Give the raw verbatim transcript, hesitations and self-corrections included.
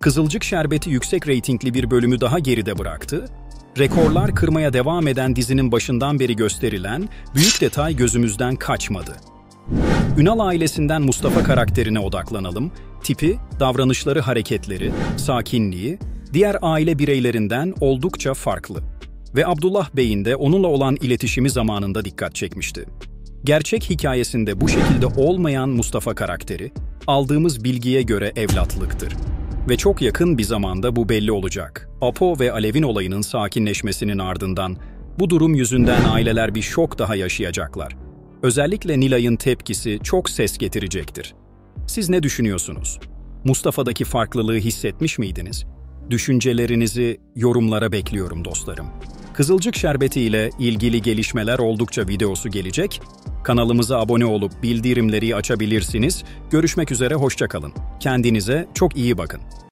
Kızılcık Şerbeti yüksek reytingli bir bölümü daha geride bıraktı. Rekorlar kırmaya devam eden dizinin başından beri gösterilen büyük detay gözümüzden kaçmadı. Ünal ailesinden Mustafa karakterine odaklanalım. Tipi, davranışları, hareketleri, sakinliği, diğer aile bireylerinden oldukça farklı. Ve Abdullah Bey'in de onunla olan iletişimi zamanında dikkat çekmişti. Gerçek hikayesinde bu şekilde olmayan Mustafa karakteri, aldığımız bilgiye göre evlatlıktır. Ve çok yakın bir zamanda bu belli olacak. Apo ve Alev'in olayının sakinleşmesinin ardından bu durum yüzünden aileler bir şok daha yaşayacaklar. Özellikle Nilay'ın tepkisi çok ses getirecektir. Siz ne düşünüyorsunuz? Mustafa'daki farklılığı hissetmiş miydiniz? Düşüncelerinizi yorumlara bekliyorum dostlarım. Kızılcık Şerbeti ile ilgili gelişmeler oldukça videosu gelecek. Kanalımıza abone olup bildirimleri açabilirsiniz. Görüşmek üzere, hoşça kalın. Kendinize çok iyi bakın.